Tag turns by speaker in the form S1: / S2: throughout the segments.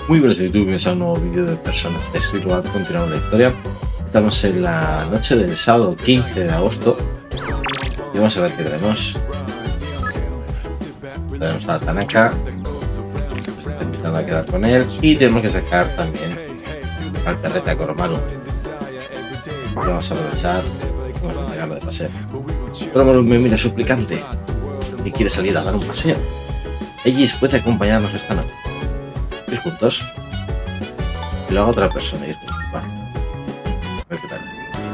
S1: Muy buenas YouTube, bienvenidos a un nuevo vídeo de Persona 3 Road. Continuamos la historia. Estamos en la noche del sábado 15 de agosto y vamos a ver qué tenemos. Tenemos a Tanaka, nos está invitando a quedar con él y tenemos que sacar también al perrete Koromaru. Vamos a aprovechar, vamos a sacarlo de paseo. Koromaru me mira suplicante y quiere salir a dar un paseo. Aegis puede acompañarnos esta noche. Ir juntos y luego otra persona ir juntos. Va. A ver qué tal.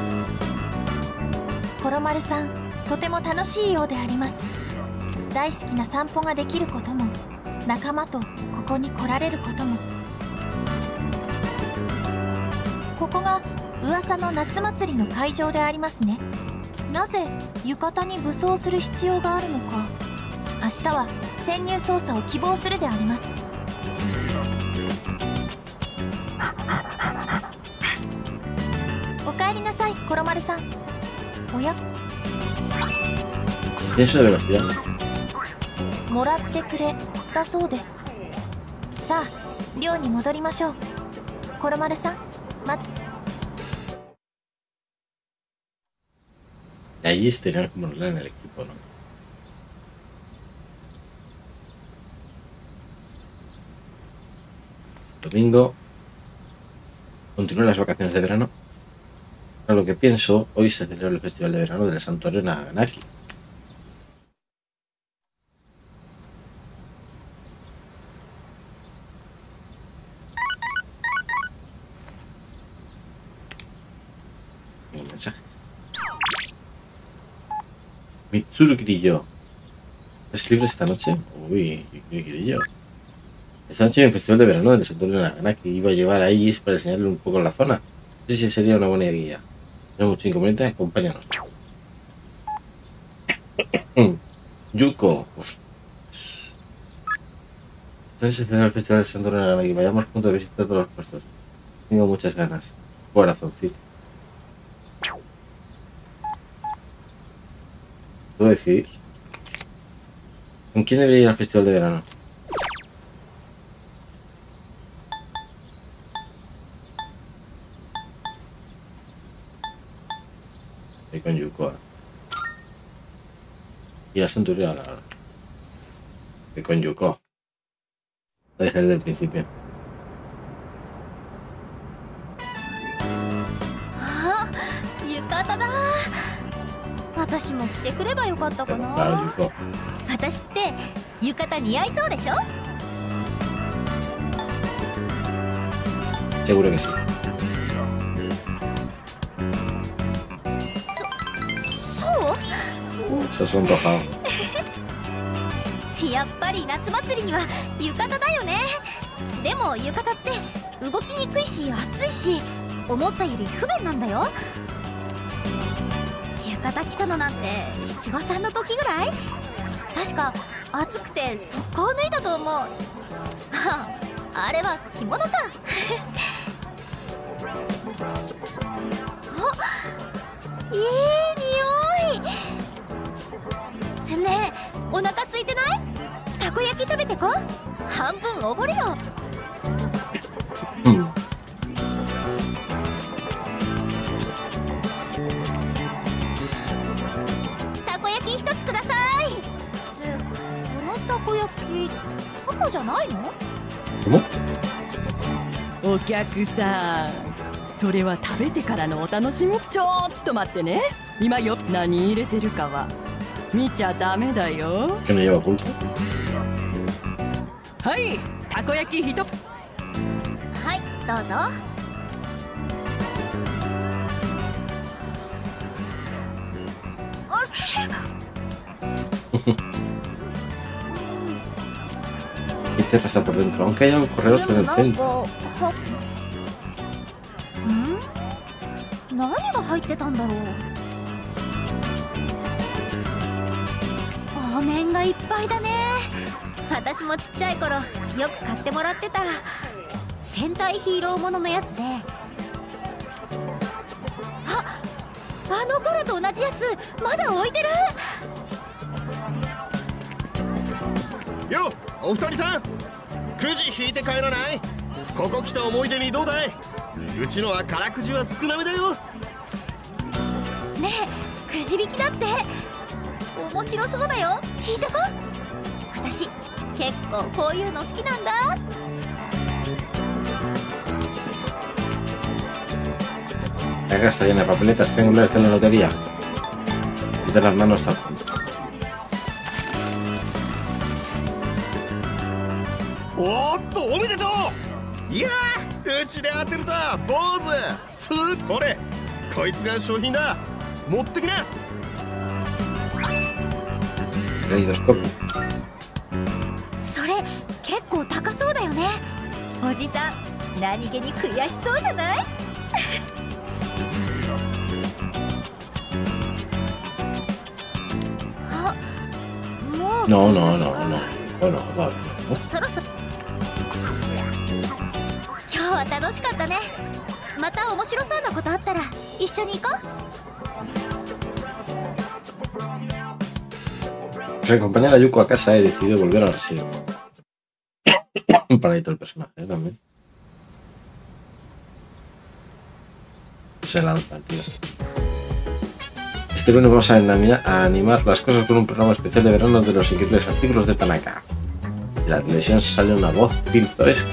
S2: コロマルさん、とても楽しいようであります。大好きな散歩ができることも、仲間とここに来られることも。ここが噂の夏祭りの会場でありますね。なぜ浴衣に武装する必要があるのか。明日は潜入捜査を希望するであります。おかえりなさい、コロマルさん。おや、もらってくれたそうです。さあ、寮に戻りましょう。コロマルさん、待って。
S1: Aegis tenía que ponerla en el equipo, ¿no? Domingo. Continúan las vacaciones de verano. A lo que pienso, hoy se celebra el festival de verano del santuario Naganaki. Mensajes. Mitsuru Kirillo. ¿Es libre esta noche? Uy, Kirillo. Esta noche hay un festival de verano del santuario Naganaki. Iba a llevar a Aegis para enseñarle un poco la zona. No sé si sería una buena guía. No hay mucho inconveniente, acompáñanos. Yuko. Esta noche se celebra el festival del santuario Naganaki. Vayamos juntos a visitar todos los puestos. Tengo muchas ganas. Corazoncito. ¿Puedo decidir? ¿Con quién debería ir al festival de verano? Estoy con Yuko. Y la centurión ahora. Estoy con Yuko. Lo dejé desde el principio.
S2: ¡Ah! ¡Yukata da! 私も着てくればよかったかな。私って浴衣似合いそうでしょ。
S1: Seguro que sí. そう？
S2: やっぱり夏祭りには浴衣だよね。でも浴衣って動きにくいし暑いし、思ったより不便なんだよ。浴衣着たのなんて七五三の時ぐらい。確か暑くて速攻脱いだと思う。あれは着物か。あ、いい匂い。ねえ、お腹空いてない？たこ焼き食べてこ。半分おごるよ。たこ焼き一つください。ってこのたこ焼きタコじゃないの？
S3: お客さん、それは食べてからのお楽しみ。ちょっと待ってね。今よ、何入れてるかは見ちゃダメだよ。はい、たこ焼き一つ。
S2: はい、どうぞ。
S1: Y te pasa por dentro, aunque haya correos en el centro.
S2: 何が入ってたんだろう。お面がいっぱいだね。私もちっちゃい頃よく買ってもらってた。戦隊ヒーローもののやつで。あの頃と同じやつまだ置いてる。
S4: よ、お二人さん、くじ引いて帰らない？ ここ来た思い出にどうだい？うちのは辛くじは少なめだよ。
S2: ねえ、くじ引きだって面白そうだよ。引いてこ。私結構こういうの好きなんだ。
S1: La caja está llena de papeletas triangulares de la lotería. Y de las manos al fondo.
S4: おーっと、おめでとう。いやー、うちで当てると坊主スーッとこれ、こいつが商品だ。持ってきな。
S1: Caleidoscopio.
S2: それ結構高そうだよね。おじさん何気に悔しそうじゃない？あ、もう
S1: No, no, no, no. Bueno, vale.
S2: そろそろ。今日は楽しかったね。また面白そうなことあったら一緒に行こう。
S1: Al acompañar a Yuko a casa he decidido volver a residir. Un paradito el personaje, también. Se lanza el tío. Este lunes vamos a animar las cosas con un programa especial de verano de los increíbles artículos de Tanaka. En la televisión sale una voz pintoresca.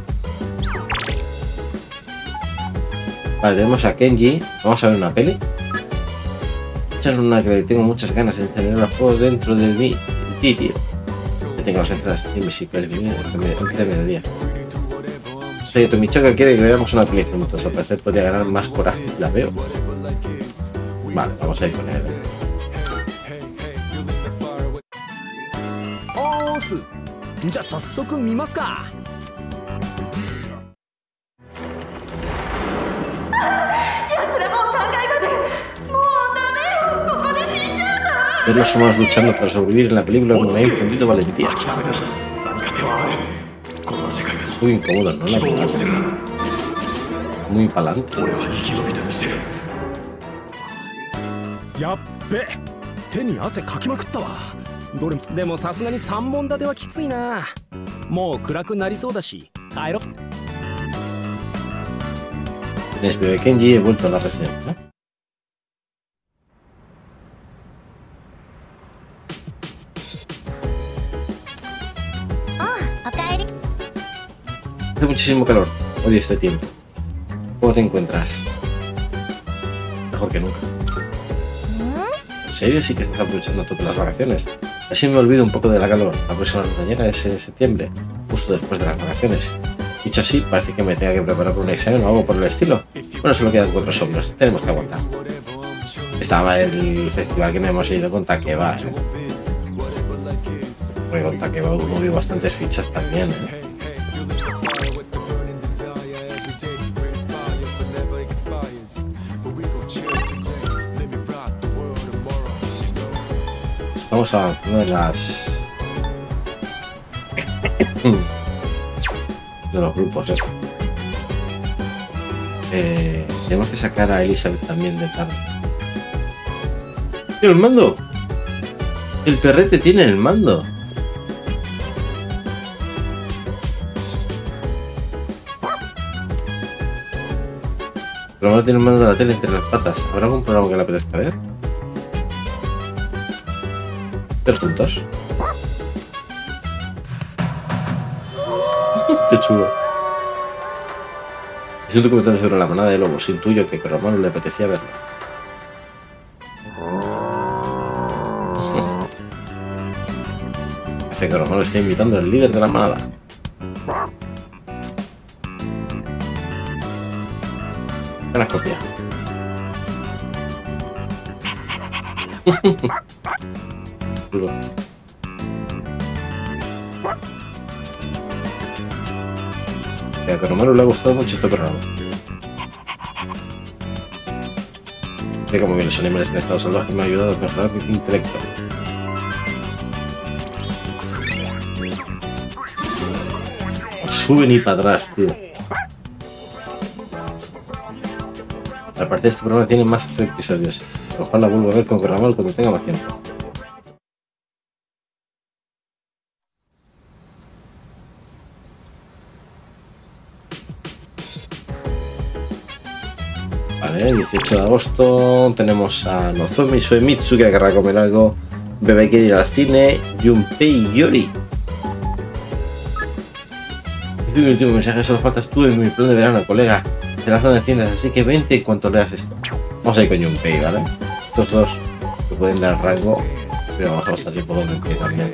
S1: Vale, tenemos a Kenji. Vamos a ver una peli. Echar una que tengo muchas ganas de encender por dentro de mí. Tío. Que tengo las entradas en mi psicología de mediodía. Oye, Tomichoka quiere que veamos una peli juntos. Al parecer podría ganar más coraje. La veo. Vale, vamos a ir con él.
S5: Oh, じゃあ早速見ますか。
S1: Ver los humanos luchando para sobrevivir en la película me ha infundido valentía. Muy incómodo, ¿no? La verdad. Muy pa'lante.
S5: やっべ、手に汗かきまくったわ。どれでもさすがに3本立てはきついな。もう暗くなりそうだし帰ろ。
S1: Desde Kenji he vuelto a la residencia. Hace muchísimo calor. Odio este tiempo. ¿Cómo te encuentras? Mejor que nunca. ¿En serio? Sí que estás aprovechando todas las vacaciones. Así me olvido un poco de la calor. La próxima montañera es en septiembre, justo después de las vacaciones. Dicho así, parece que me tenga que preparar por un examen o algo por el estilo. Bueno, solo quedan 4 sombras. Tenemos que aguantar. Estaba el festival que no hemos ido con Takeba, ¿eh? Porque con Takeba hubo bastantes fichas también, ¿eh? Estamos avanzando en las... de los grupos, tenemos que sacar a Elizabeth también de tarde. ¡Tío, el mando! El perrete tiene el mando. Pero no tiene el mando de la tele entre las patas. ¿Habrá algún programa que le apetezca ver? 3 juntos. Qué chulo. Es un documental sobre la manada de lobos. Intuyo que a Romano le apetecía verlo. Hace que Romano esté invitando al líder de la manada. Una copia. Chulo. A Romano le ha gustado mucho este programa. Ve cómo bien los animales en estado salvaje me ha ayudado a mejorar mi intelecto. No sube ni para atrás, tío. Al parecer este programa tiene más episodios. A lo mejor la vuelvo a ver con Romano cuando tenga más tiempo. Vale, 18 de agosto tenemos a Nozomi Suemitsu que querrá comer algo, Bebé quiere ir al cine, Junpei y Yori. Este es mi último mensaje, solo faltas tú en mi plan de verano, colega. De la zona de tiendas, así que vente en cuanto leas esto. Vamos a ir con Junpei, ¿vale? Estos dos que pueden dar rango, pero vamos a pasar tiempo con Junpei también.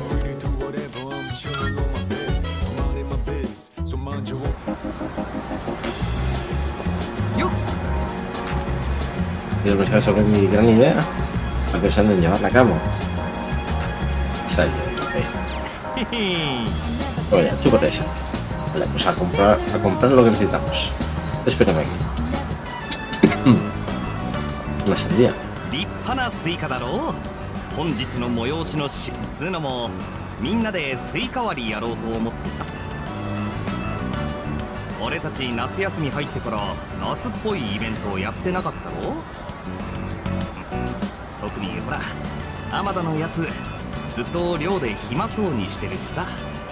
S1: Y el mensaje sobre mi gran idea. Estoy pensando en llevarla a cabo. Sale Junpei. Bueno, ya, chúpate esa. Vale, pues a comprar lo que necesitamos. Espérame aquí. Una sandía.
S6: 立派なスイカだろう。本日の催しのつうのもみんなでスイカ割りやろうと思ってさ。俺たち夏休み入ってから夏っぽいイベントをやってなかったろ。特にほら天田のやつずっと寮で暇そうにしてるしさ。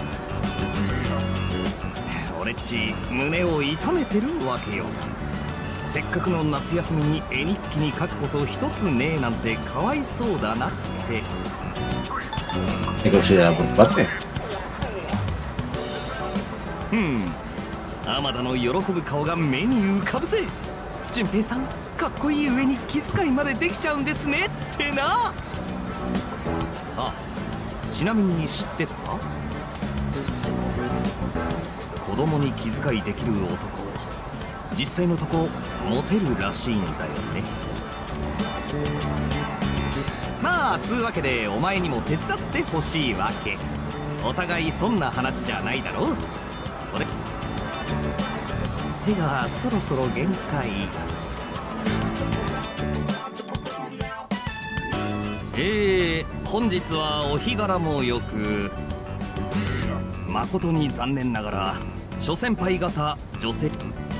S6: 俺っち胸を痛めてるわけよ。せっかくの夏休みに絵日記に書くこと一つねえなんてかわいそうだなって。
S1: ¿Qué considera por parte?
S6: 天田の喜ぶ顔が目に浮かぶぜ。順平さんかっこいい上に気遣いまでできちゃうんですねってな。あ、ちなみに知ってた？子供に気遣いできる男、実際のとこモテるらしいんだよね。まあつうわけでお前にも手伝ってほしいわけ。お互いそんな話じゃないだろ。それ手がそろそろ限界。本日はお日柄もよく誠に残念ながら諸先輩方女性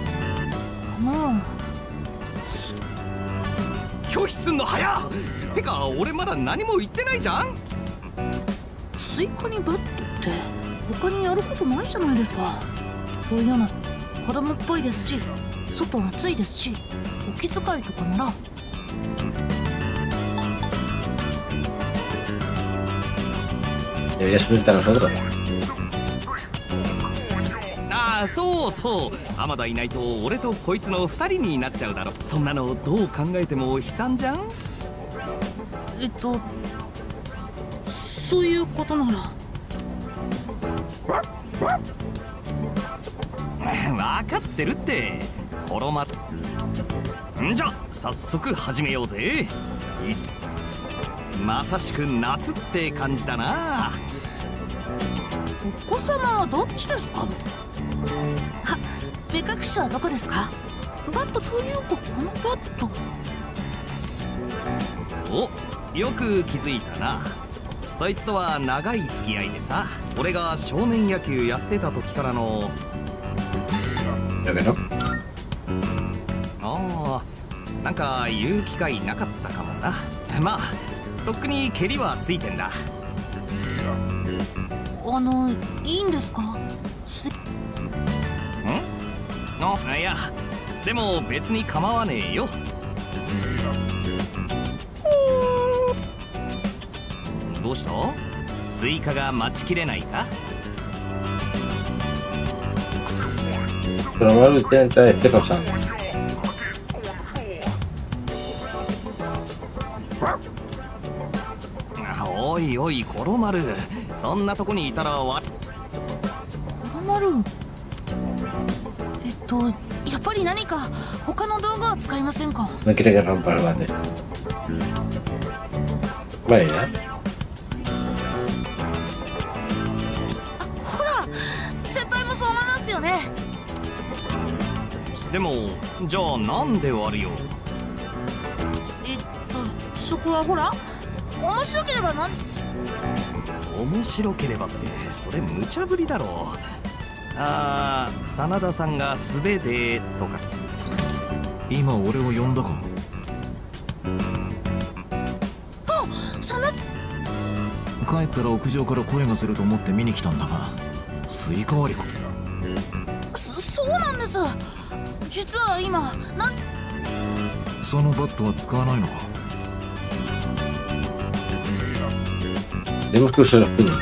S6: 拒否すんの早っ。てか俺まだ何も言ってないじゃん。
S7: スイカにバットって他にやることないじゃないですか。そういうの子供っぽいですし、外暑いですし、お気遣いとかなら。
S1: Deberías unirte a nosotros.
S6: ああそうそう、天田いないと俺とこいつの2人になっちゃうだろ。そんなのどう考えても悲惨じゃん。
S7: そういうことなら。
S6: 分かってるって。んじゃ早速始めようぜ。まさしく夏って感じだな。
S7: お子様はどっちですか？目隠しはどこですか？バットというかこのバット。
S6: お、よく気づいたな。そいつとは長い付き合いでさ、俺が少年野球やってた時からの。ああ、なんか言う機会なかったかもな。まあとっくに蹴りはついてんだ。
S7: いいんですか？
S6: いやでも別に構わねえよ。どうした？スイカが待ちきれないか
S1: ？Probar intenta decirlo Sam.
S6: おいおいコロマル、そんなとこにいたらコ
S7: ロマル、やっぱり何か他の道具は使いませんか？
S1: No quiere que rompa el bate. Vale, ya.
S7: ほら、先輩もそう思いますよね。
S6: でもじゃあなんで割るよ。
S7: そこはほら面白ければ
S6: 面白ければってそれ無茶ぶりだろ。ああ、真田さんが素手でとか。
S8: 今俺を呼んだか？
S7: あ、
S8: 帰ったら屋上から声がすると思って見に来たんだが、スイカ割りか。
S7: そうなんです。実は今
S8: そのバットは使わないのか。
S1: Tenemos que usar los puños.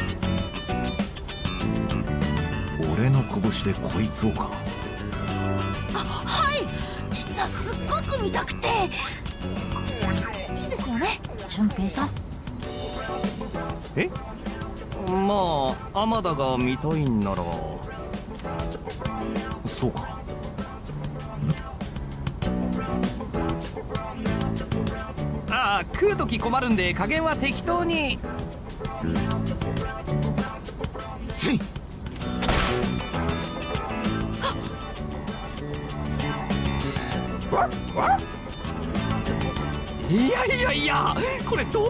S8: 俺の拳でこいつをか。
S7: はい、実はすっごく見たくて。いいですよね、俊平さん。
S6: え、まあ天田が見たいんなら。
S8: そうか。
S6: ああ、食う時困るんで加減は適当に。
S7: せい。
S6: いやいやいや、これどう。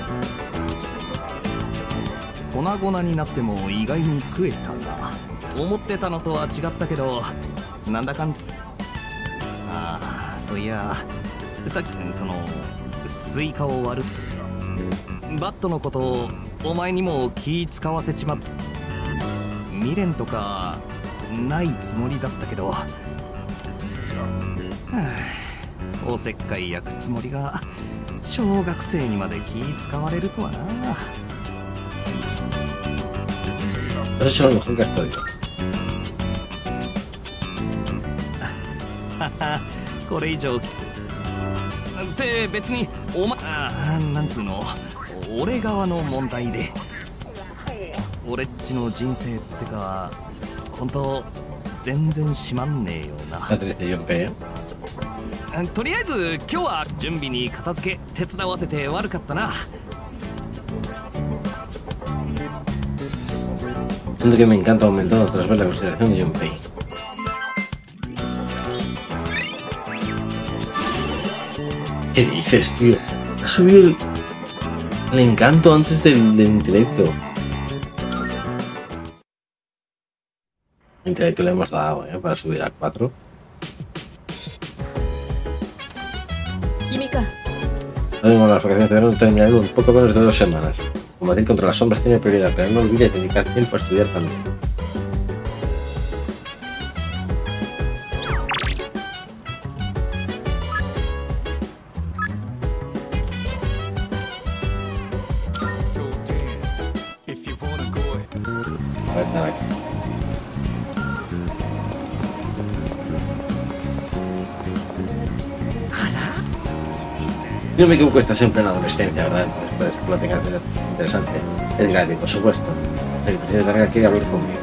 S6: 粉々になっても意外に食えたな。思ってたのとは違ったけど、なんだかん。ああ、そういやさっきそのスイカを割るバットのことをお前にも気使わせちまった。未練とかないつもりだったけど、はあ、おせっかい焼くつもりが小学生にまで気使われるとはな。
S1: Has hecho lo mejor que has podido.
S6: これ以上って別にお前なんつうの、俺側の問題で、俺っちの人生ってか本当全然しまんねえよな。とりあえず今日は準備に片付け手伝わせて悪かったな。
S1: Siento que me encanta aumentado tras ver la consideración de Junpei. ¿Qué dices, tío? Ha subido el encanto antes del intelecto. El intelecto le hemos dado, para subir a 4. Ahora mismo las vacaciones de verano terminarán un poco menos de 2 semanas. Combatir contra las sombras tiene prioridad, pero no olvides dedicar tiempo a estudiar también. A ver, nada aquí. Si no me equivoco, estás en plena adolescencia, ¿verdad? Entonces puedes que lo tengas interesante. Es gratis, por supuesto. Así que tienes que aquí hablar conmigo.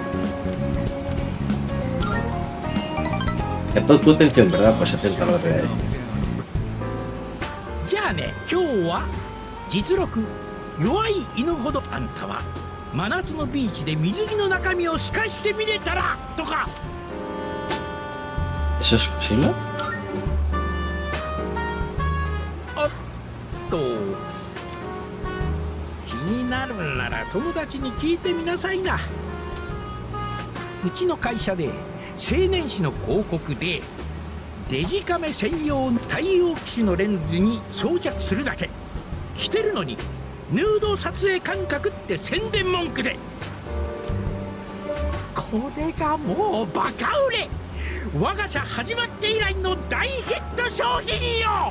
S1: Captó tu atención, ¿verdad? Pues atento a lo que te voy a decir.
S9: じゃあね、今日は実録弱い犬ほどあんたは真夏のビーチで水着の中身を透かしてみれたらとか。
S1: ¿Eso es posible?
S9: 気になるんなら友達に聞いてみなさいな。うちの会社で青年誌の広告でデジカメ専用の対応機種のレンズに装着するだけ、着てるのにヌード撮影感覚って宣伝文句で、これがもうバカ売れ。我が社始まって以来の大ヒット商品よ。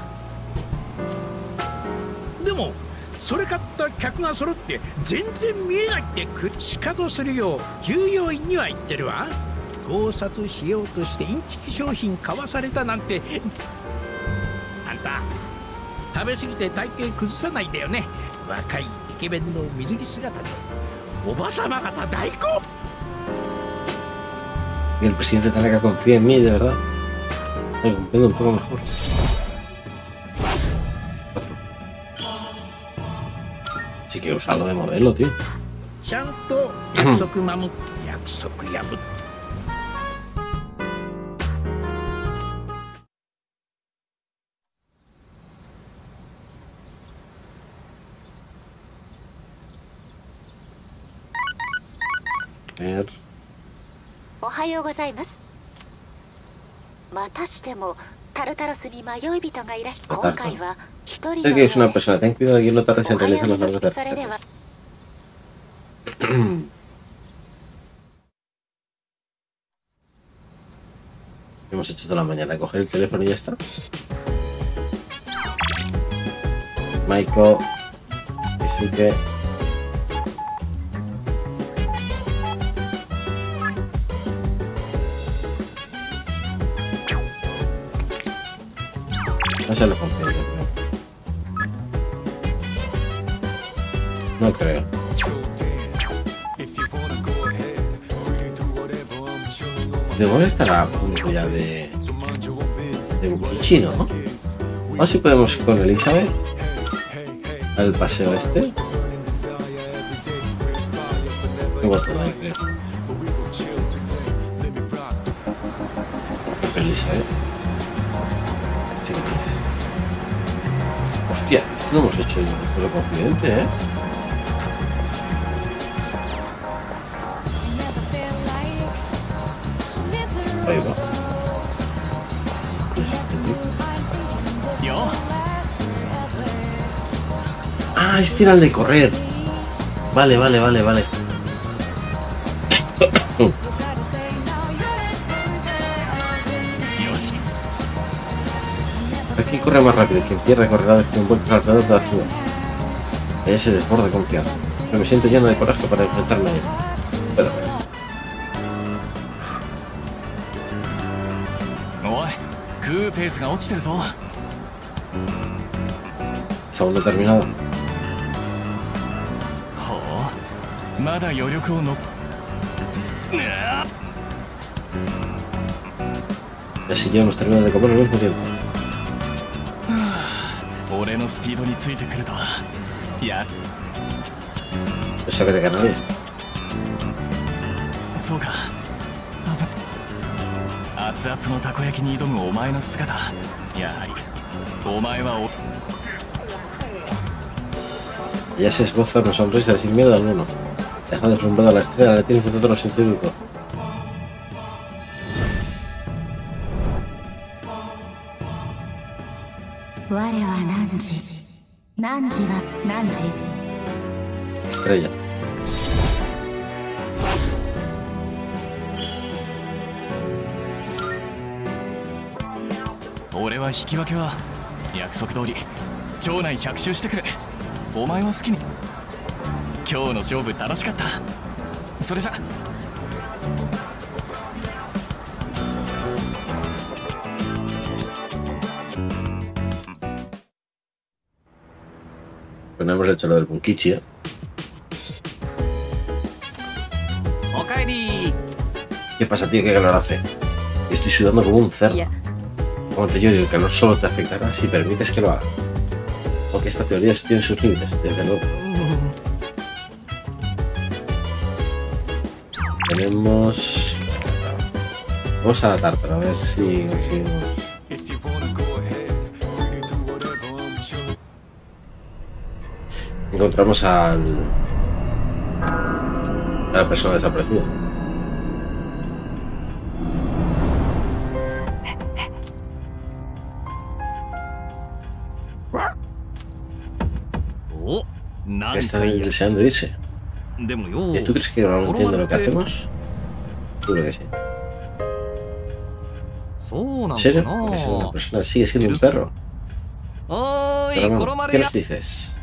S9: でもそれ買った客が揃って全然見えないって仕方するよう従業員には言ってるわ。盗撮しようとしてインチキ商品買わされたなんて。あんた食べ過ぎて体型崩さないでよね。若いイケメンの水着姿でおばさま方大好。
S1: Y el presidente Tanaka confía en mí, de verdad. Me comprendo un poco mejor. Sí que usarlo de modelo, tío.
S9: ちゃんと約束守って約束破って。
S10: おはようございます。またしてもタルタロスに迷い人がいらっしゃる。今回は一人の。
S1: Es una persona, ten cuidado de que no tardes en realizar los largos tarjetas. Hemos hecho toda la mañana. Coger el teléfono y ya está. Maiko. Keisuke. No se le funciona, no creo. Demora estará a punto ya de Bukichi, ¿no? A ver si podemos ir con Elizabeth al paseo este. Igual todavía creo. Elizabeth. Sí, hostia, esto lo hemos hecho esto es confidente, ¿eh? Ahí va. Ah, este era el de correr. Vale. Aquí corre más rápido. Quien pierde correrá de 100 vueltas alrededor de la ciudad. Ella se desborda de confianza. Pero me siento lleno de coraje para enfrentarme a él. Pero... Segundo terminado. Y así ya hemos terminado de comer al mismo tiempo. Eso que te gana bien. Ella se esboza una sonrisa sin miedo alguno. Deja deslumbrada la estrella, le tiene enfrentado a los científicos. Estrella. Pues no hemos hecho lo del Bunkichi, ¿eh? ¿Qué pasa, tío? ¿Qué calor hace? Estoy sudando como un cerdo. Como te lloro, el calor solo te afectará si permites que lo haga. Aunque esta teoría tiene sus límites, desde luego. Tenemos... Vamos a la tártara, a ver si conseguimos... Encontramos a la persona desaparecida. Está deseando irse. ¿Y tú crees que no entiende lo que hacemos? Seguro que sí. ¿En serio? Porque es una persona, sigue siendo un perro. Pero, ¿qué nos dices?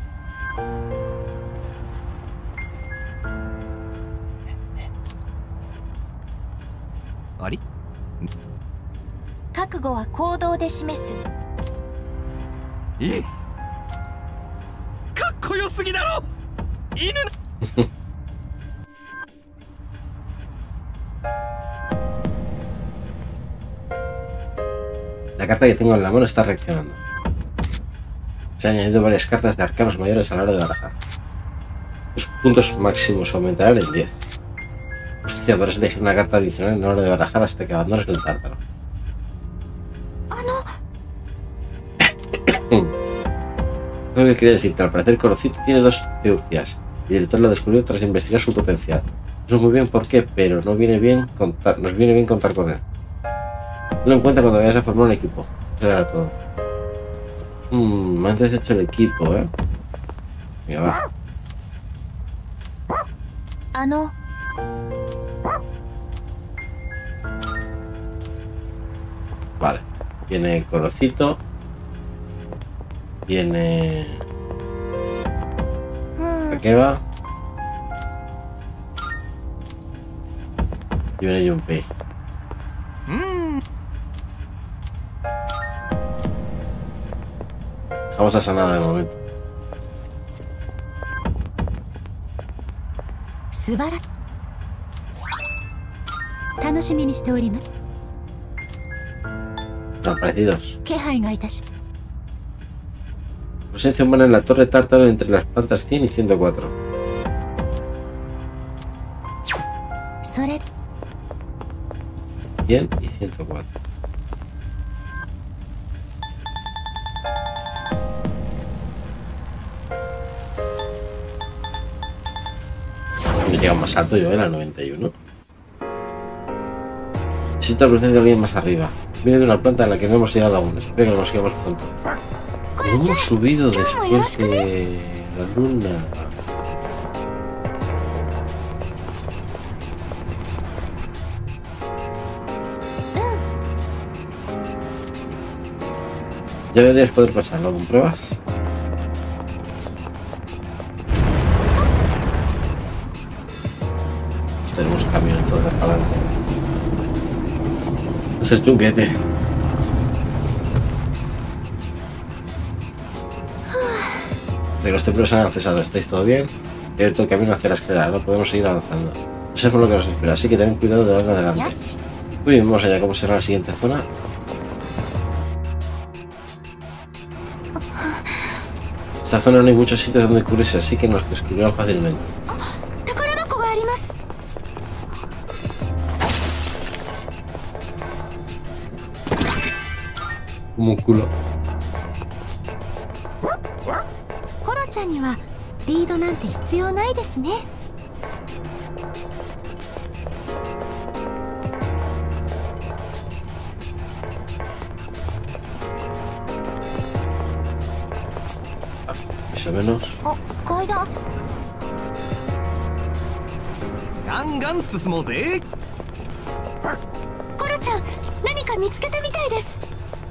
S1: La carta que tengo en la mano está reaccionando. Se han añadido varias cartas de arcanos mayores a la hora de barajar. Los puntos máximos aumentarán en 10. Hostia, podrás elegir una carta adicional en la hora de barajar hasta que abandones el tártaro. Lo que quería decirte, al parecer Corocito tiene dos teurgias. El director lo descubrió tras investigar su potencial. No sé muy bien por qué, pero nos viene bien contar con él. Tenlo en cuenta cuando vayas a formar un equipo. Eso era todo. Antes he hecho el equipo, ¿eh? Mira, va. Vale. Viene Corocito. Viene... Takeba. Y viene Junpei. Dejamos a Sanada de momento. Están parecidos. Presencia humana en la torre Tártaro entre las plantas 100 y 104. 100 y 104. Me llega más alto yo, era el 91. Necesito la presencia de alguien más arriba. Viene de una planta a la que no hemos llegado aún. Espero que lo consigamos pronto. Hemos subido después de la luna. Ya deberías poder pasarlo. ¿Compruebas? Pues tenemos camiones todos para adelante. Ese es chunguete. De los templos han accesado. ¿Estáis todo bien? He abierto el camino hacia la escalera. No podemos seguir avanzando. No sabemos lo que nos espera, así que ten cuidado de ahora en adelante. Muy bien, vamos allá. ¿Cómo será la siguiente zona? Esta zona no hay muchos sitios donde cubrirse, así que nos descubrirán fácilmente. Como un culo. Más o menos.
S6: Gangan susumouぜ。
S2: コロちゃん、何か見つけたみたいです。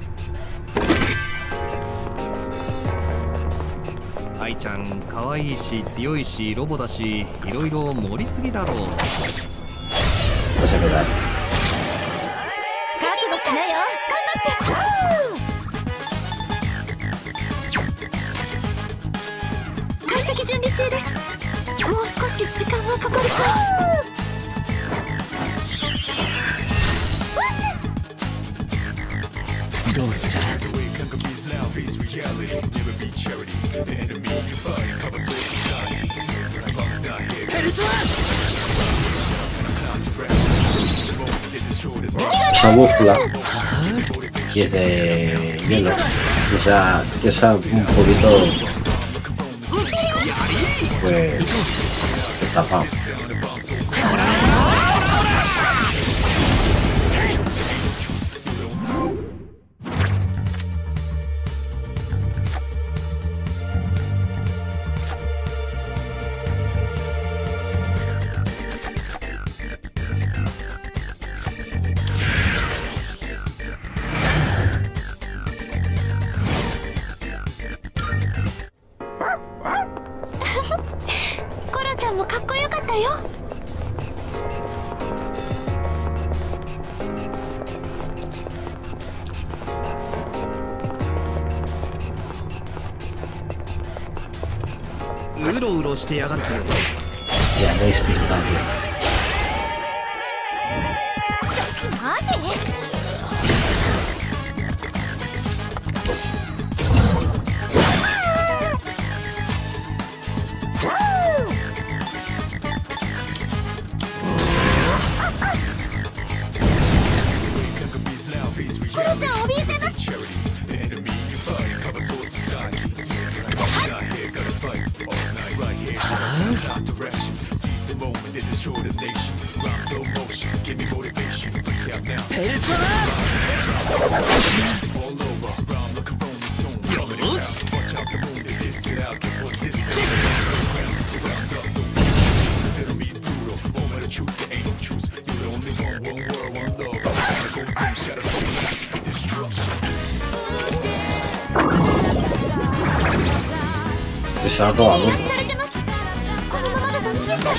S6: 愛ちゃん可愛いし強いしロボだし、いろいろ盛りすぎだろう。
S1: Vas a quedar.
S2: 覚悟しなよ。頑張って。解析準備中です。もう少し時間はかかりそう。
S8: どうする？
S1: Esa búscula y es de hielo, que esa un poquito pues destapado. Ya me he despistado. se ha acabado.
S2: されてます。このままだと逃げちゃうかも。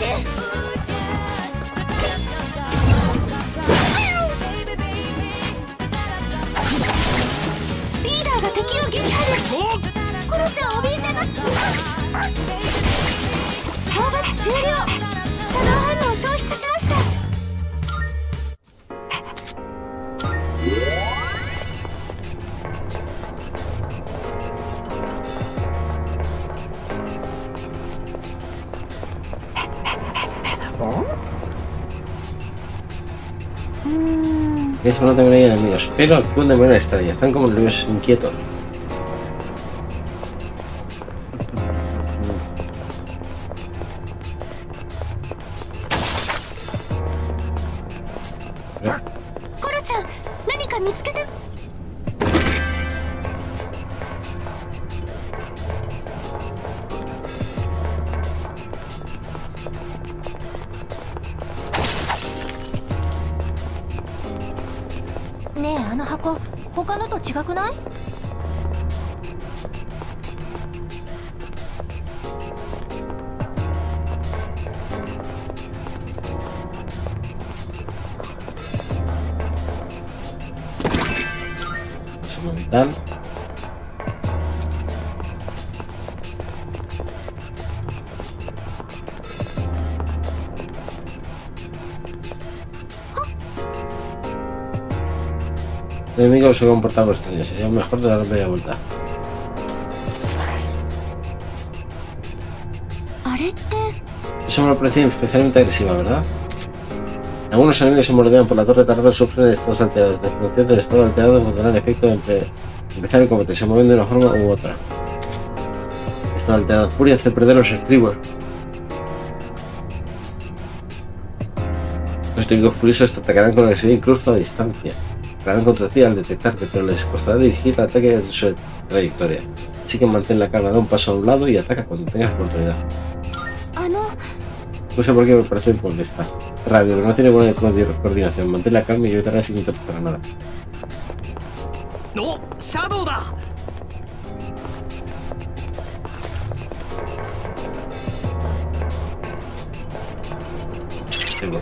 S2: リーダーが敵を撃破。コロちゃん怯えてます。討伐終了。シャドウ反応消失しました。
S1: Eso no también hay enemigos, pero actúan de manera extraña, están como nerviosos inquietos.
S2: Koro-chan, ¿何か見つけた?ねえ、あの箱他のと違くない?
S1: El enemigo se comporta algo extraño, sería mejor de dar media vuelta. Eso me lo parecía especialmente agresiva, ¿verdad? Algunos enemigos se mordean por la torre tardar sufren estados alterados. La función del estado alterado funcionará en efecto de empezar el combate, se mueven de una forma u otra. Estado alterado. Furia hace perder los estribos. Los enemigos furiosos te atacarán con agresividad incluso a distancia. Harán contra ti al detectarte, pero les costará dirigir el ataque de su trayectoria. Así que mantén la calma, da un paso a un lado y ataca cuando tengas oportunidad. No sé por qué me parece molesta. Rápido, pero no tiene buena coordinación. Mantén la calma y evitará sin intentar para nada.
S6: ¡No! ¡Shadow da!
S1: Tengo.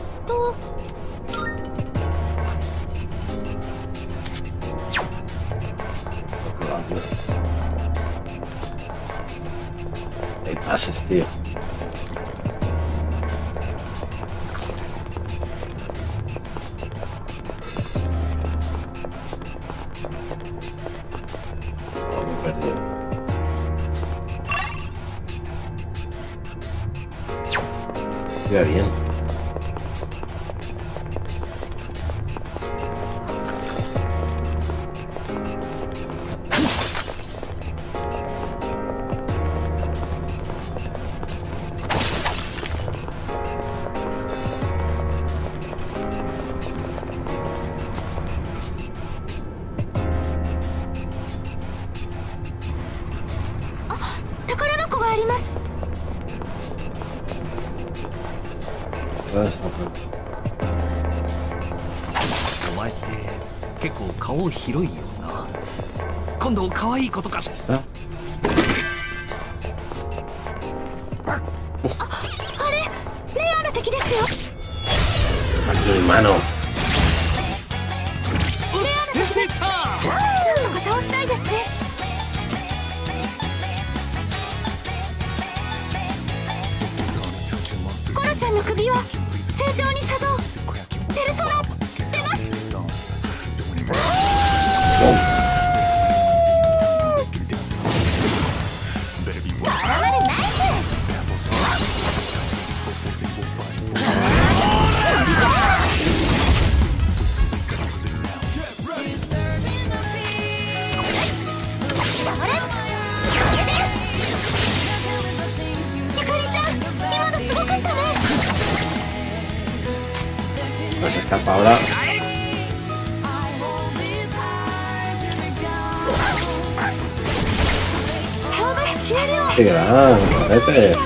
S1: Ahí pases, tío. Ya bien.
S6: 顔広いよな。今度可愛いことかしら。
S2: あれ、レアの敵ですよ。
S1: マノ。
S2: なんとか倒したいですね。コロちゃんの首は正常に作動。ペルソナ出ます。
S1: Pues escapa ahora. ¡Qué gran! ¡Vete!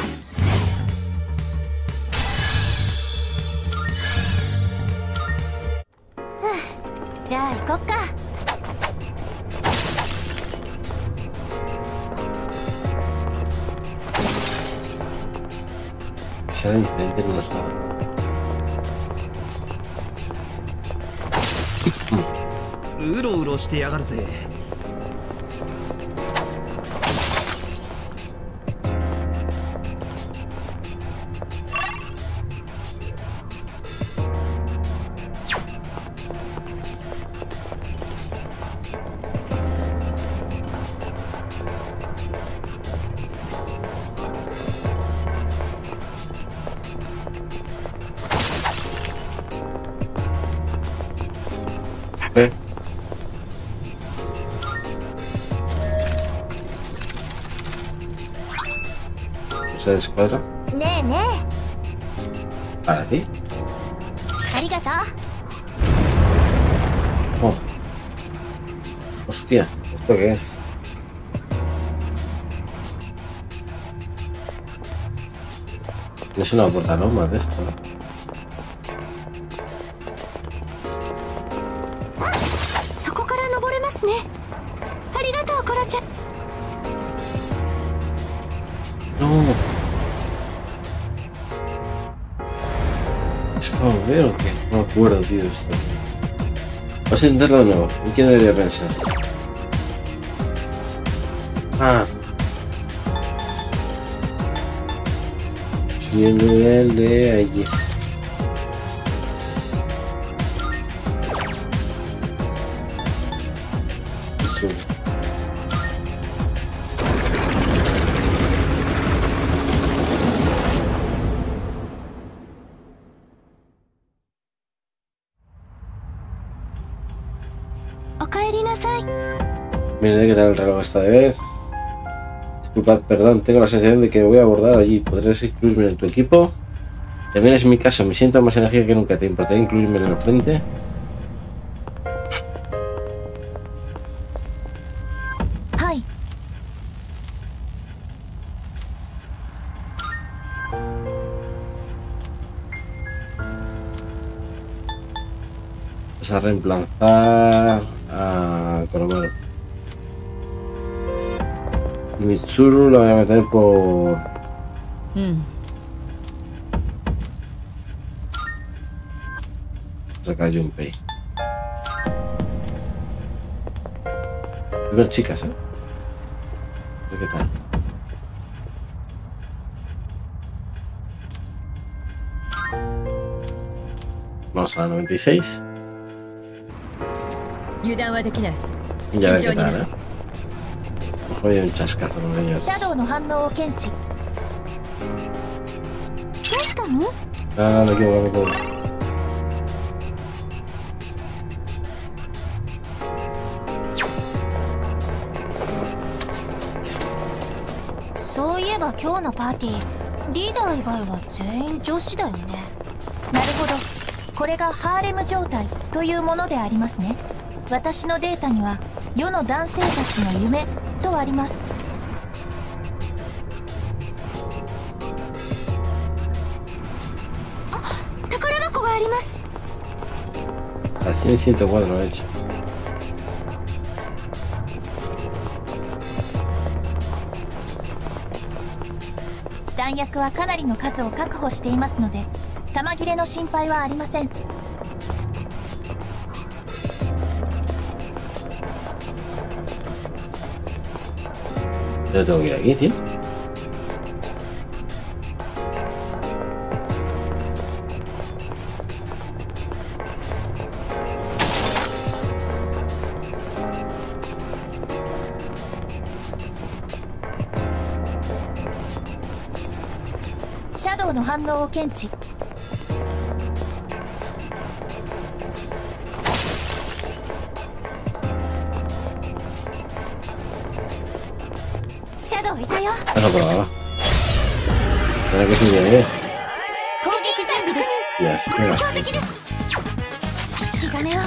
S2: じゃあ行こっか。
S1: sea diferente no es nada.
S6: うろうろしてやがるぜ。
S1: ¿Se descuadra? ¿Para ti? Oh. Hostia, ¿esto qué es? No es una portaloma de esto, ¿no? No. ¿Es para volver o qué? No me acuerdo, tío, esto. Vas a intentarlo de nuevo. ¿En qué debería pensar? Ah. Soy el nivel de allí. Eso. Mira qué tal el reloj esta vez. Disculpad, perdón, tengo la sensación de que voy a abordar allí. ¿Podrías incluirme en tu equipo? También es mi caso, me siento más energía que nunca. ¿Te importaría incluirme en el frente?
S2: ¡Ay!
S1: Vas a reemplazar a Koromaru. Mitsuru lo voy a meter por... sacar Junpei. Con chicas, ¿qué tal? Vamos a la 96. Y ya ver qué tal, Mejor hay un chascazo con ellos. Ah, me equivoco,
S2: そういえば今日のパーティー、リーダー以外は全員女子だよね。なるほど、これがハーレム状態というものでありますね。私のデータには世の男性たちの夢とあります。あ、宝箱があります。
S1: Así en 104 lo he hecho.
S2: 弾薬はかなりの数を確保していますので、弾切れの心配はありません。
S1: Yo tengo que ir aquí, tío.
S2: Shadow の反応を検知。いたよ。
S1: Pasa por abajo. Espera que sube ahí.
S2: 攻撃準備です。
S1: Ya está.
S2: 攻撃です。引き金を。いいよ。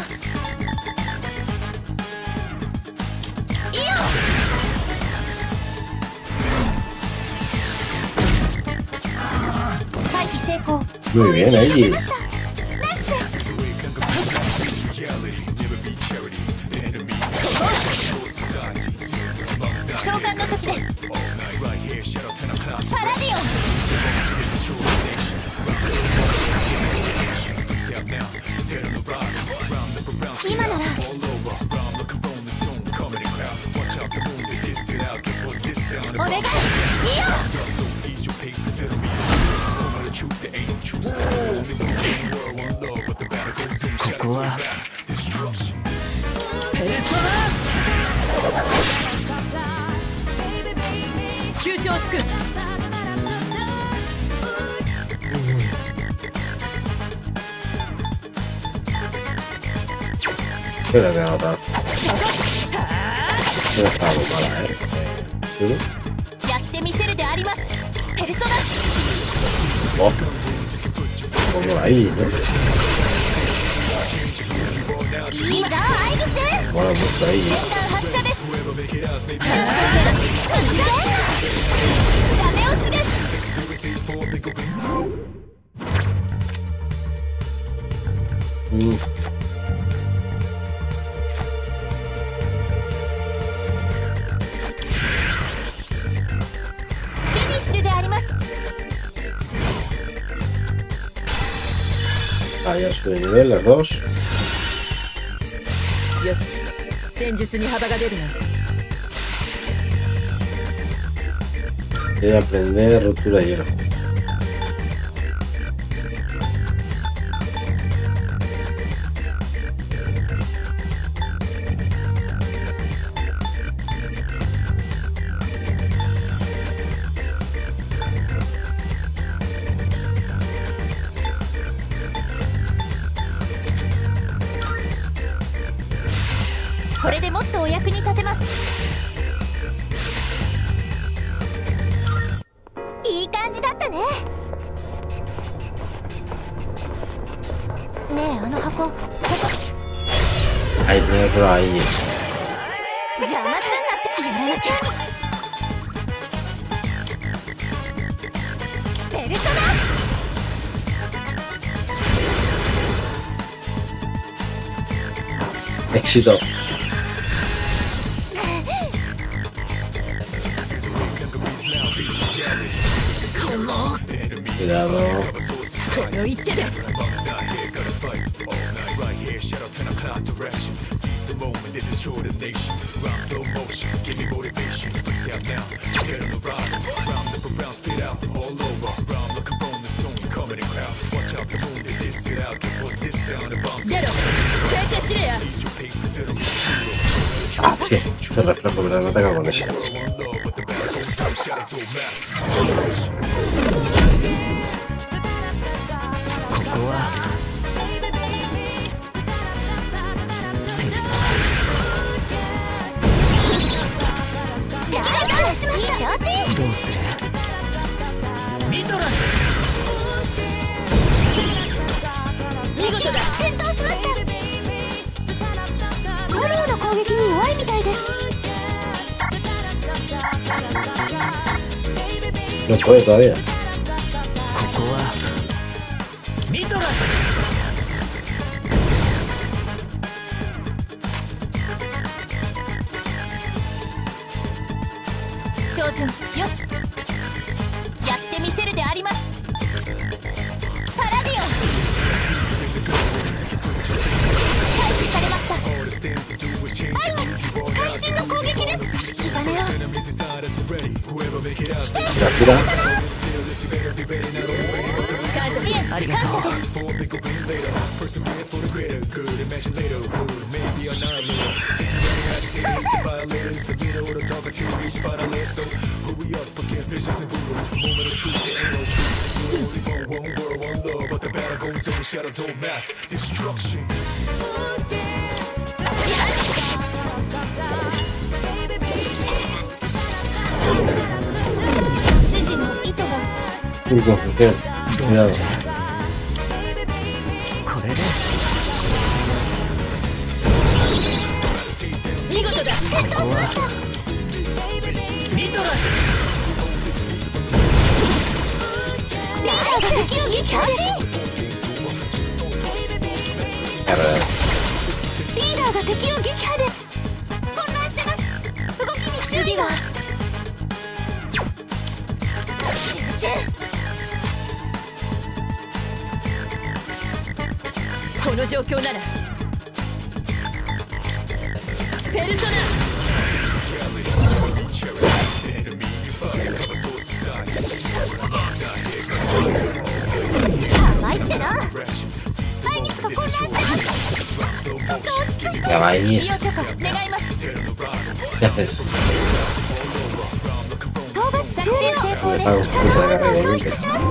S2: 回避成功。
S1: Muy bien, Eiji.
S2: 召喚の時です。パラディオン。
S3: く。
S1: Espera que no otra. Ya está algo mala, ¿Sí?
S2: やってみせるであります。ペルソナ。
S1: Oh. Por ahí, ¿no?
S2: いいぞアイリス。
S1: Bueno, pues ahí.
S2: 戦艦発射です。ダメ押しです。
S1: Ah, ya sube de nivel, las dos.
S3: よし、戦術に幅が出るな。
S1: Quiere aprender ruptura de hielo. .
S2: これでもっとお役に立てます。いい感じだったね。ねえ、あの箱、
S1: Ahí tiene por ahí.
S2: 邪魔すんなってやらなきゃ。ペルソナ。
S1: Éxito. Cuidado. Ah, sí, ese reflejo me lo ataca con eso. No puede todavía.
S2: Shojun, よし。やってみせるであります。パラディオン。回避されました。アイニス、会心の攻撃です。引き金を。来て。支援感謝です。指示の意図が。
S1: Cuidado.
S3: これで見事だ。
S2: 転倒しました。
S3: ミトラス。
S2: リーダーが敵を撃破です。リーダーが敵を撃破です。混乱してます。動きに注意は。集中。
S3: この状況ならペルソナ。
S2: 甘いってな。アイニスが混乱してます。ちょっと落ち着いて。
S1: Ya va, Inis.
S2: 使用許可願います。
S1: ¿Qué haces?
S2: 討伐作戦成功です。シャドウハンターを消失しました。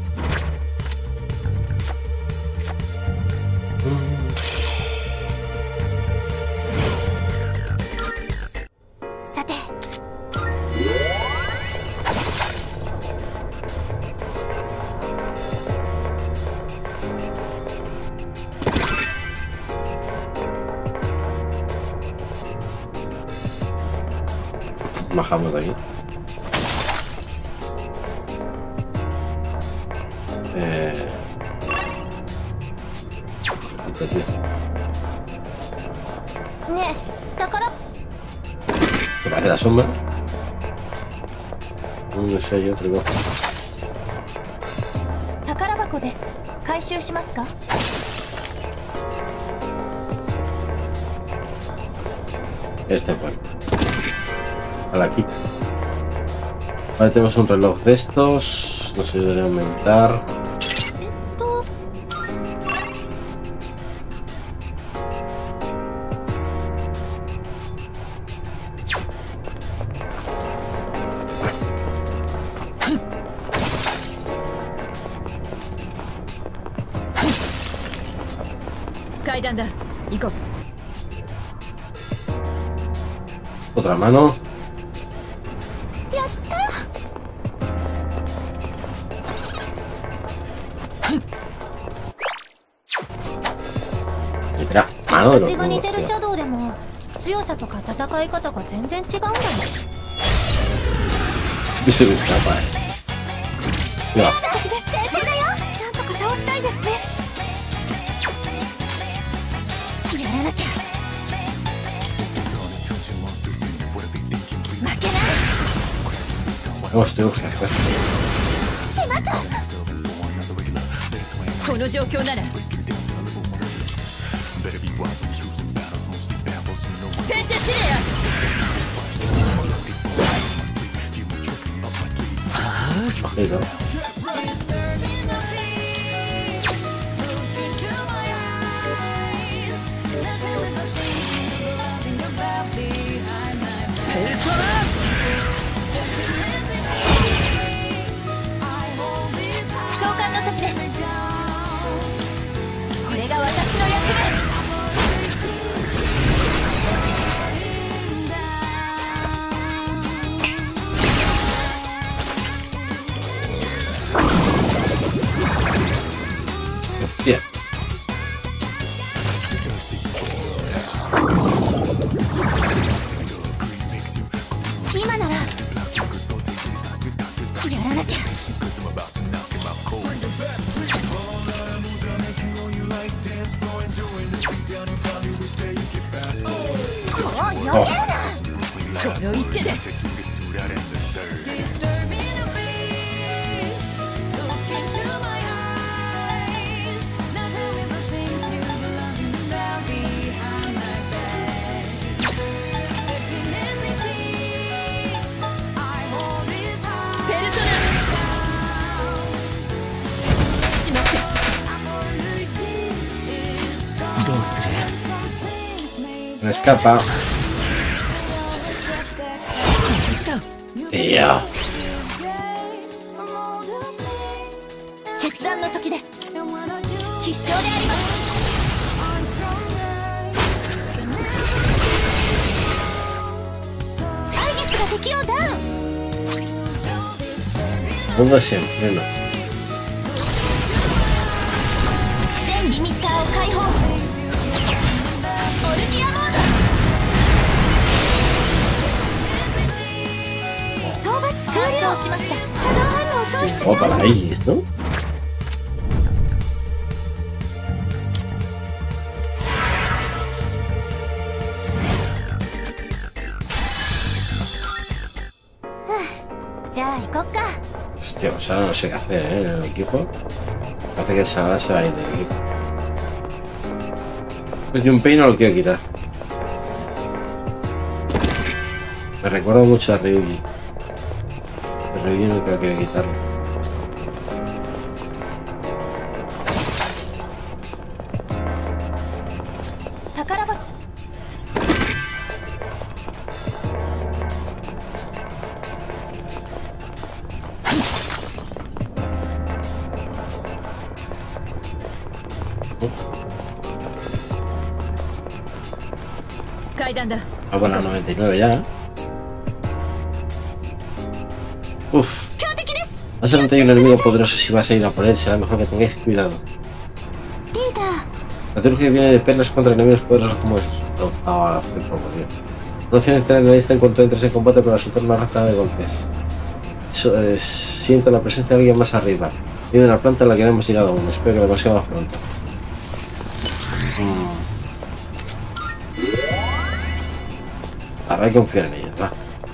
S2: さて
S1: bajamos de aquí. ¿Te parece la sombra? ¿Dónde sé yo otro cosa?
S2: 宝箱です。回収しますか？
S1: Este es bueno. Aquí. Vale, tenemos un reloj de estos. Nos ayudaría a aumentar. Otra mano. Mira, mano de los nuevos, tío. Se me escapa, Mira. Hostia, hostia, hostia.
S3: この状況ならペンテスレ
S1: ア。
S2: 召喚の時です。これが私の役目。
S1: Hostia. Me escapa. Tío.
S2: 決断の時です。必勝であります。アイギスが敵をダウン。
S1: Póngase en freno.
S2: 全リミッターを解放。オルギアモード。討伐終了しました。シャドウ反応を消失しました。
S1: Para Aegis, ¿no? Hostia, pues ahora no sé qué hacer, en el equipo. Parece que Sanada se va a ir del equipo. Pues Junpei no lo quiero quitar. Me recuerda mucho a Ryuji. A Ryuji no creo que quiero quitarlo. Ah, bueno, 99 ya. Uf. Va a ser un enemigo poderoso si vas a ir a por él. Será mejor que tengáis cuidado. La turca que viene de perlas contra enemigos poderosos como esos. Ahora, por favor. No tienes que tener la lista en cuanto entres en combate para soltar una ráfaga de golpes. Siento la presencia de alguien más arriba. Y de una planta a la que no hemos llegado aún. Espero que lo consigamos pronto. Ahora hay que confiar en ella, va.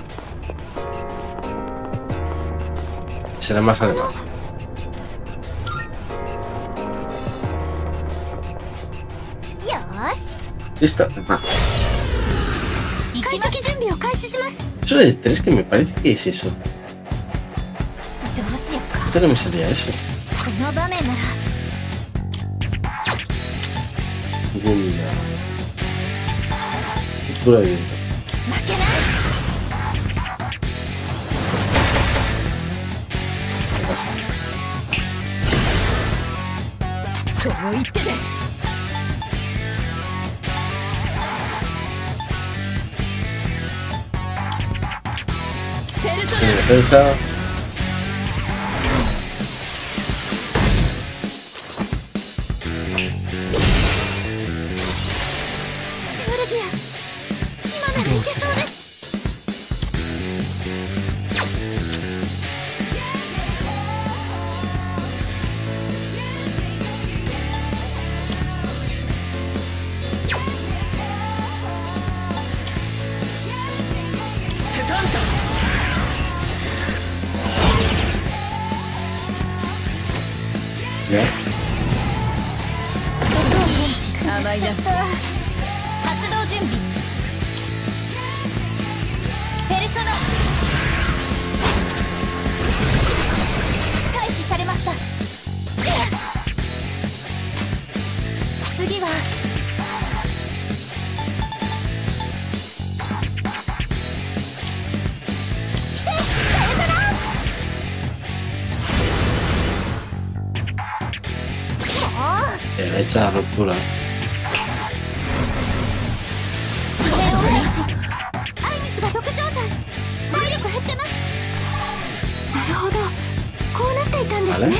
S1: Será más alemán. Listo, va. Eso de 3 que me parece que es eso. Esto no me salía eso. Segunda. Cultura de viento. Defensa. Derecha ruptura. Vale.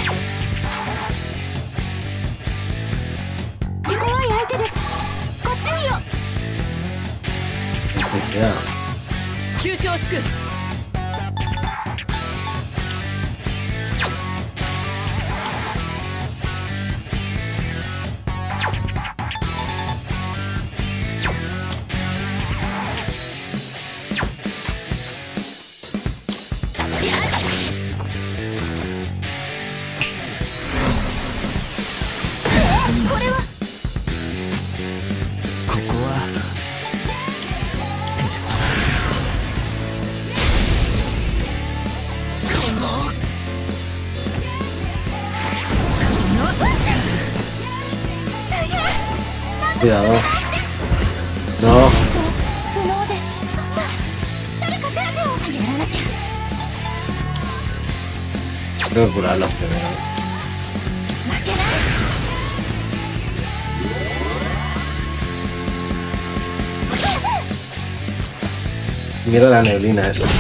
S1: Cuidado. No. Tengo que curarlos primero. Mira la neblina esa.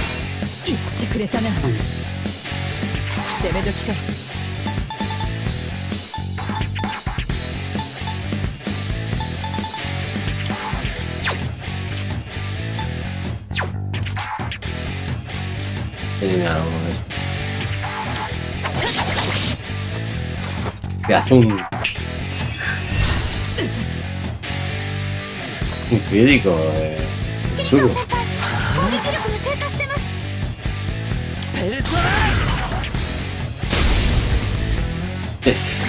S1: Eliminar uno de estos. Que hace un crítico chulo. Yes.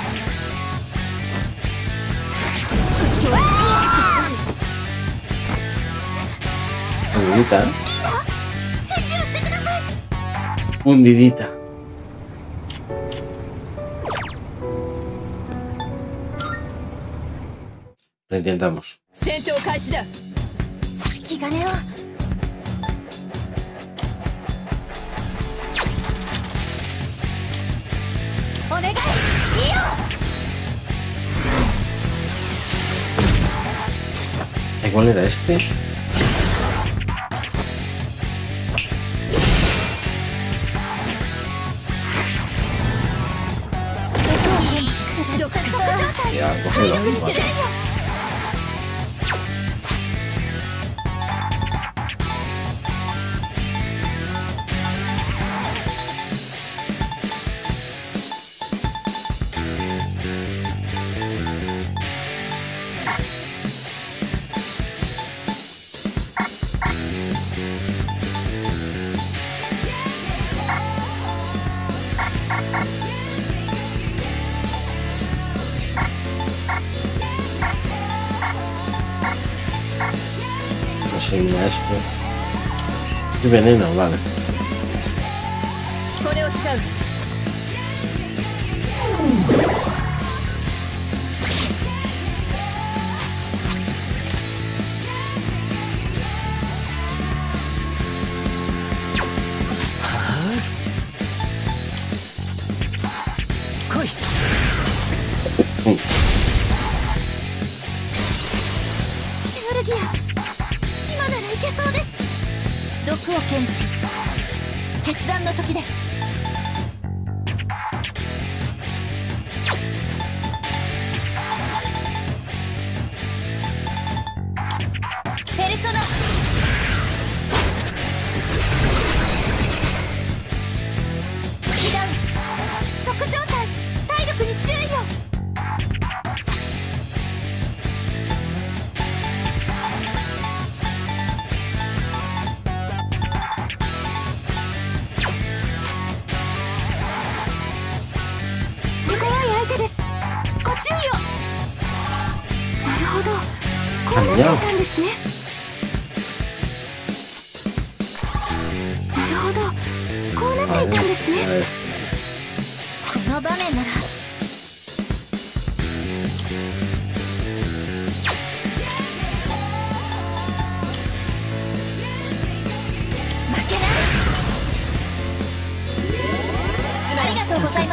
S1: Fundidita. Fundidita. Lo intentamos. ¿Cuál era este? Ya, cógelo. Pasa. のシミ怪しく地面ねえのvale。
S3: これを使う。来い。
S2: エルギア、今ならいけそうです。毒を検知。決断の時です。ペルソナ。被弾。特状態。体力に注意を。ご注意を。なるほど、こうなっていたんですね。なるほど、こうなっていたんですね。この場面なら負けない。ありがとうございます。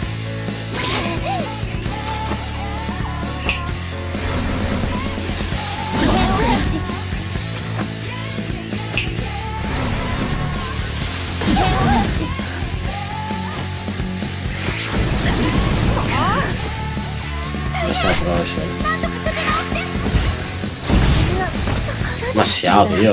S1: Demasiado, tío.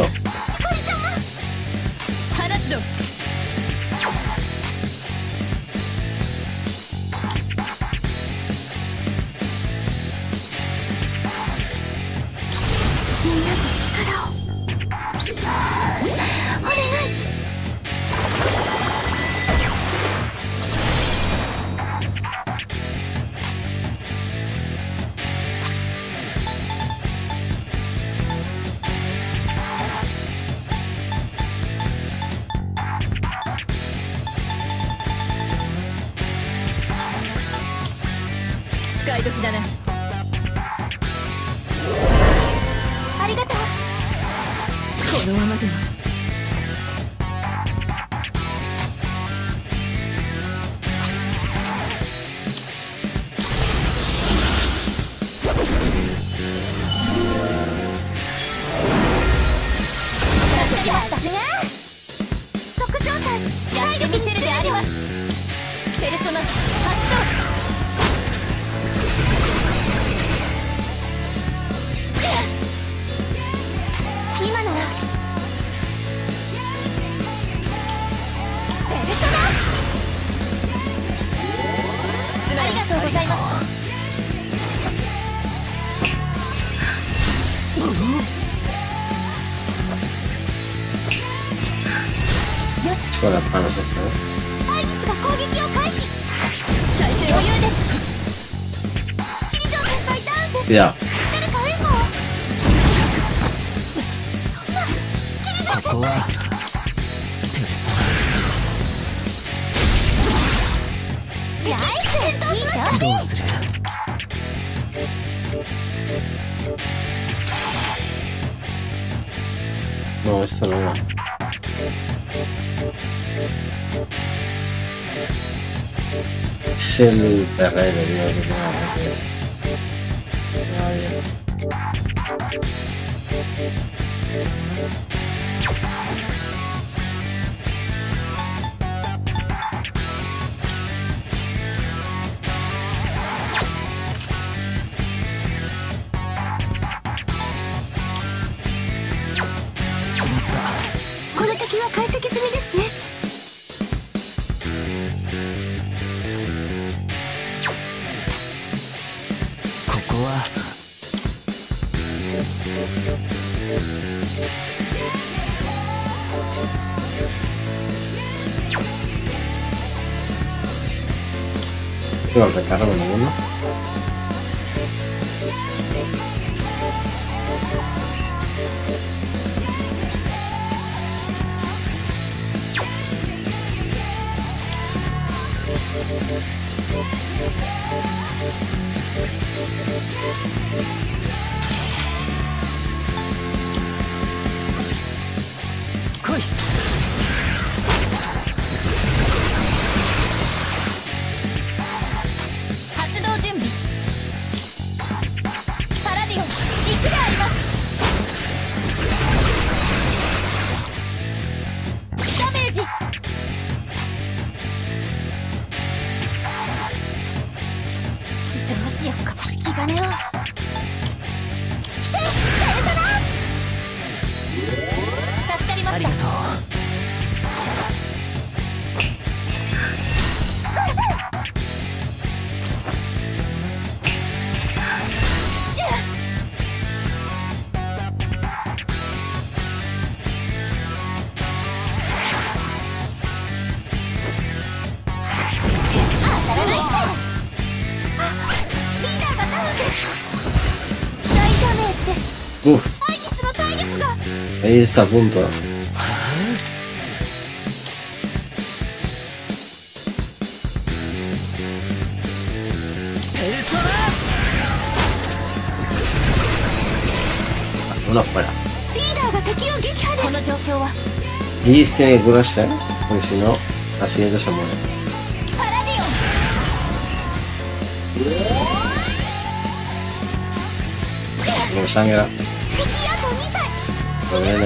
S3: 使い時だね。
S2: ありがとう。
S3: このままでは。
S2: 特状態、体力見せるであります。ペルソナ発動。今ならペルソナ。ありがとうございます。よし。
S1: Con las manos esta, ¿eh?
S2: アイギスが攻撃を回避。体勢余裕です。キリジョン先輩ダウンです。
S1: Ya.
S2: 誰か援護を。そんなキリジョン先輩。ナイス。いい調子。
S8: どうする？
S1: No, esto no va. Es el perrero, tío, que me va bien.
S2: この敵は解析済みですね。
S6: ここは
S1: Tengo el recargo de ninguno.
S6: 来い。
S2: 発動準備。パラディオン、行くであります。ダメージ。どうしよっか。引き金を。来て、セレサだ。助かりました。
S6: ありがとう。
S1: Uf, ahí está a punto. Uno fuera. Y tiene que curarse, porque si no, la siguiente se muere. Me sangra. Me viene.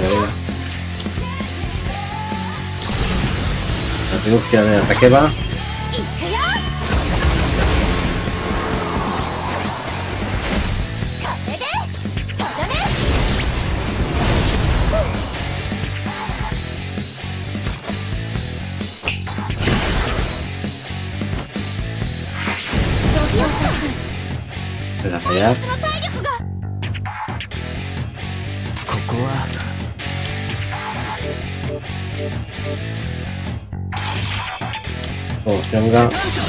S1: La cirugía de ataque va. Empieza a fallar. Opción G.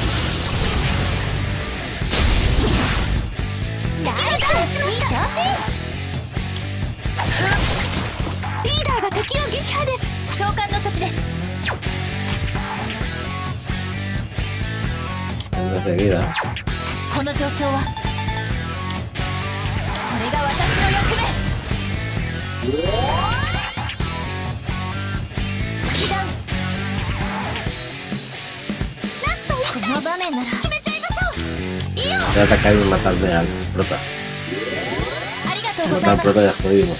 S1: Puntos de vida. Voy a atacar y matarme al prota. Matar al prota ya jodimos.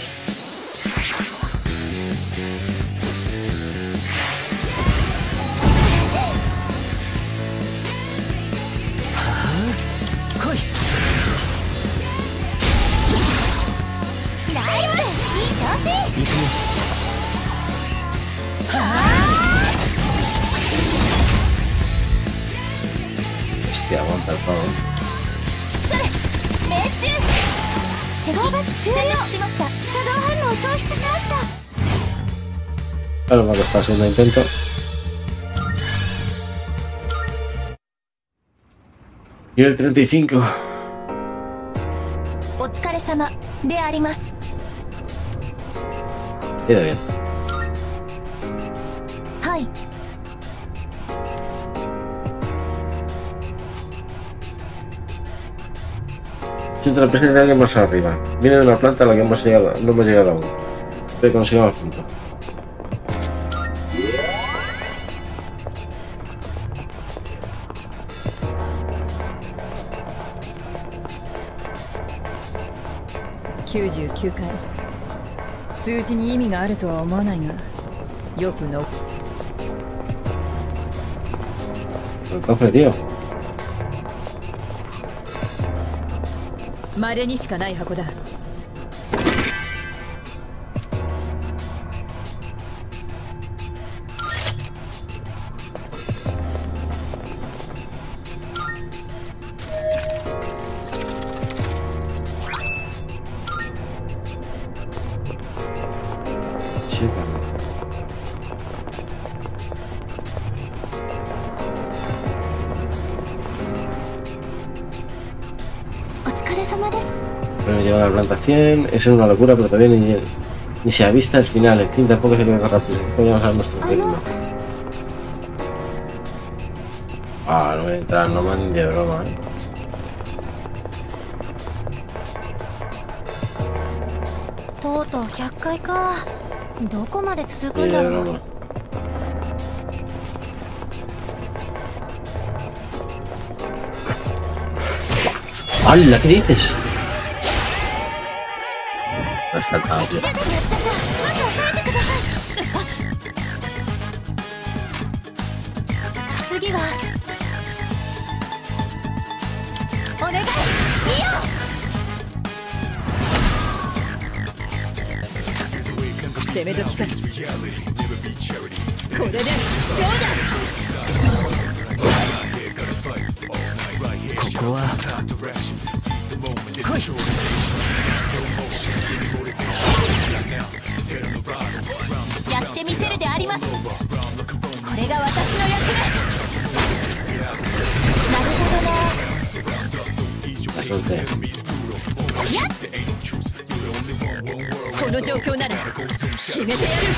S1: Hostia, aguanta el pavo. Claro, me ha costado segundo intento. Y el 35. Queda bien. Siento la presencia de alguien más arriba. Viene de una planta a la que hemos llegado, no hemos llegado aún. Pero consigamos punto.
S3: 数字に意味があるとは思わないが、よくの。
S1: El cofre, tío.
S3: 稀にしかない箱だ。
S1: Bueno, lleva la plantación, eso es una locura, pero todavía ni se ha visto el final. En fin, tampoco se queda rápido. Vamos a nuestro ritmo. Ah, no voy a entrar, no man de broma, eh.
S2: とうとう100回か。どこまで続くんだろう。
S1: ¡Hala! ¿Qué dices? Me has saltado, tío. La solté.
S3: この状況なら決めてやる。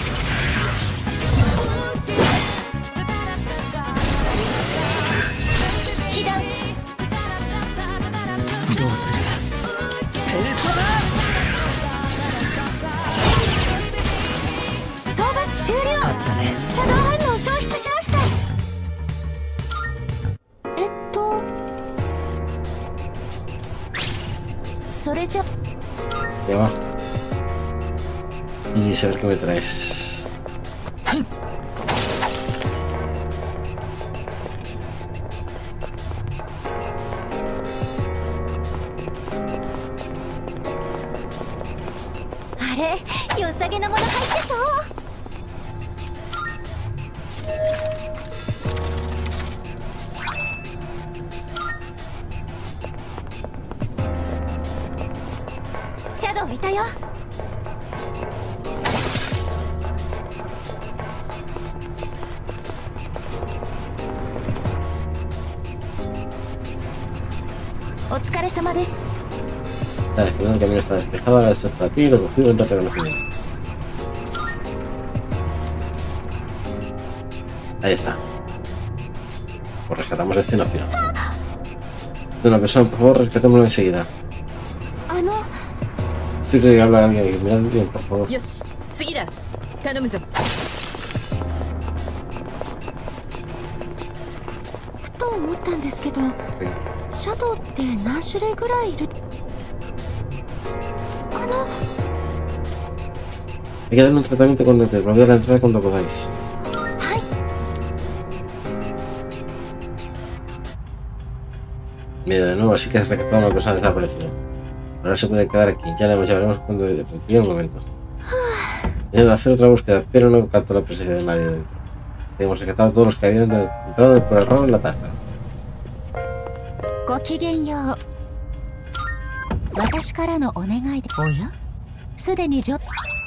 S3: どうする？ペルソナ！
S2: 討伐終了。
S3: あったね。
S2: シャドウ反応を消失しました。それじゃ。
S1: Ya va. Y a ver qué me traes.
S2: ¿Are? 良さげなもの入ってそう。シャドウいたよ。お疲れ様です。
S1: Vale, el camino está despejado, ahora eso está aquí, lo cogido en toque conocimiento. Ahí está. Pues rescatamos este no final. De una persona, por favor, rescatémoslo enseguida. Estoy que hablar a alguien, mirad bien, por favor.
S3: よし、次だ。頼むぞ。
S2: ふと思ったんですけど、シャドウって何種類ぐらいいる？
S1: Hay que darle un tratamiento con dentro, bloquear la entrada cuando podáis. Miedo de nuevo, así que has rescatado a una persona desaparecida. Ahora se puede quedar aquí, ya la llevaremos cuando llegue el momento. He de hacer otra búsqueda, pero no capto la presencia de nadie dentro. Hemos rescatado a todos los que habían entrado por error en la taza.
S2: ごきげんよう。私からのお願いで。おや？すでにBueno.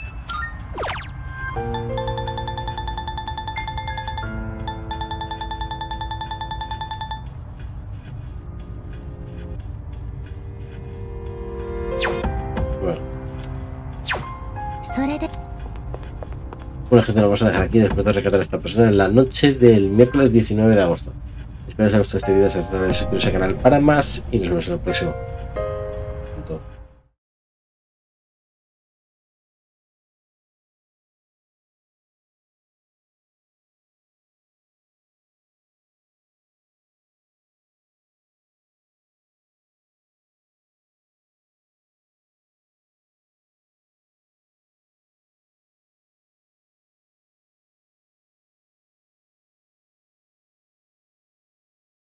S1: Bueno, gente, lo vamos a dejar aquí después de rescatar a esta persona en la noche del miércoles 19 de agosto. Espero que os haya gustado este vídeo, suscribiros al canal para más y nos vemos en el próximo.